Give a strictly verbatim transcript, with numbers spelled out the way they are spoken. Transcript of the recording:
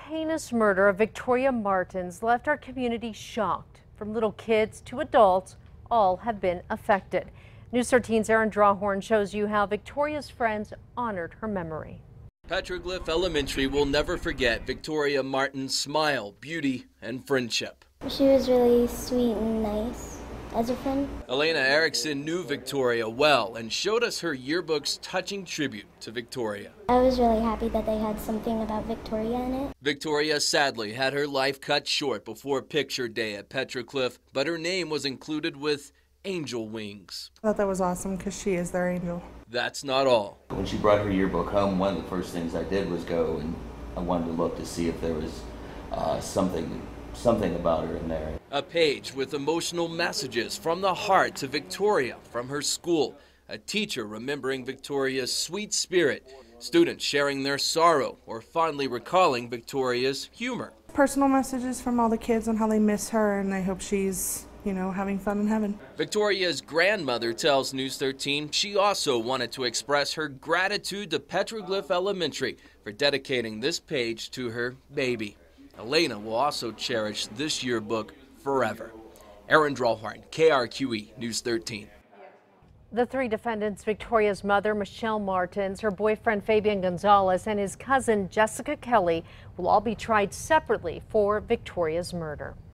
heinous murder of Victoria Martins left our community shocked. From little kids to adults, all have been affected. News thirteen's Aaron Drawhorn shows you how Victoria's friends honored her memory. Petroglyph Elementary will never forget Victoria Martins' smile, beauty, and friendship. She was really sweet and nice as a friend. Elena Erickson knew Victoria well and showed us her yearbook's touching tribute to Victoria. I was really happy that they had something about Victoria in it. Victoria sadly had her life cut short before picture day at Petroglyph, but her name was included with angel wings. I thought that was awesome because she is their angel. That's not all. When she brought her yearbook home, one of the first things I did was go and I wanted to look to see if there was uh, something something about her in there. A page with emotional messages from the heart to Victoria from her school. A teacher remembering Victoria's sweet spirit. Students sharing their sorrow or fondly recalling Victoria's humor. Personal messages from all the kids on how they miss her and they hope she's, you know, having fun in heaven. Victoria's grandmother tells News thirteen she also wanted to express her gratitude to Petroglyph Elementary for dedicating this page to her baby. Elena will also cherish this yearbook forever. Aaron Drawhorn, K R Q E News thirteen. The three defendants, Victoria's mother, Michelle Martins, her boyfriend, Fabian Gonzalez, and his cousin, Jessica Kelly, will all be tried separately for Victoria's murder.